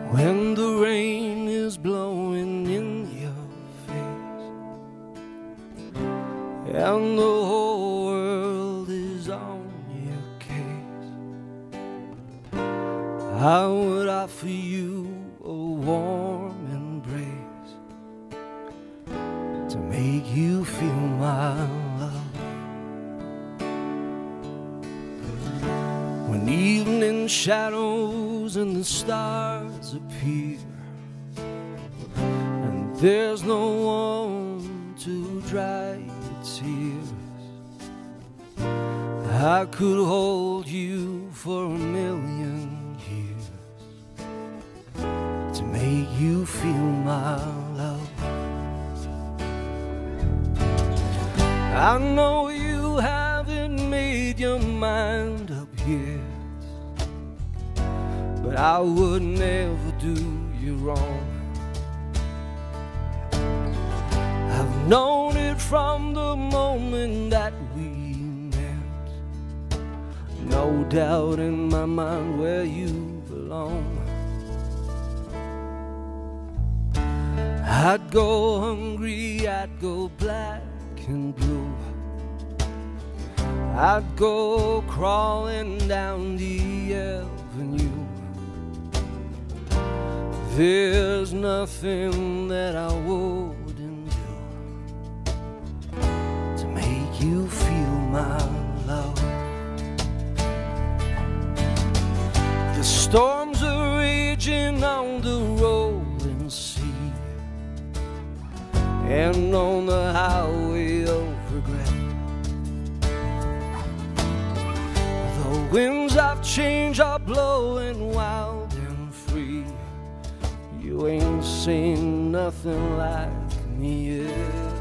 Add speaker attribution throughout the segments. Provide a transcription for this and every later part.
Speaker 1: when the rain is blowing in your face and the whole world is on your case. I would offer you a warm embrace to make you feel my love. When evening shadows and the stars appear and there's no one to dry your tears, I could hold you for 1,000,000 years to make you feel my love. I know you haven't made your mind up yet, but I would never do you wrong. I've known it from the moment that we met, no doubt in my mind where you belong. I'd go hungry, I'd go black and blue, I'd go crawling down the avenue. There's nothing that I wouldn't do to make you feel my love. The storms are raging on the rolling sea and on the highway of regret. The winds of change are blowing wild and free. You ain't seen nothing like me yet.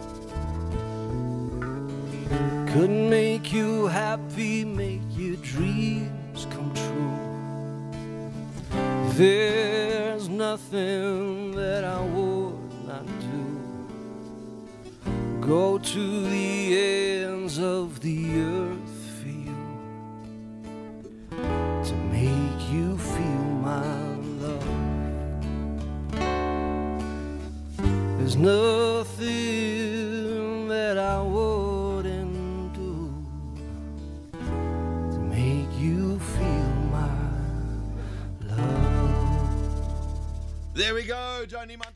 Speaker 1: Could make you happy, make your dreams come true. There's nothing that I would not do. Go to the ends of the earth for you to make you feel my love. There's nothing that I wouldn't do to make you feel my love.
Speaker 2: There we go, Johnny Monday.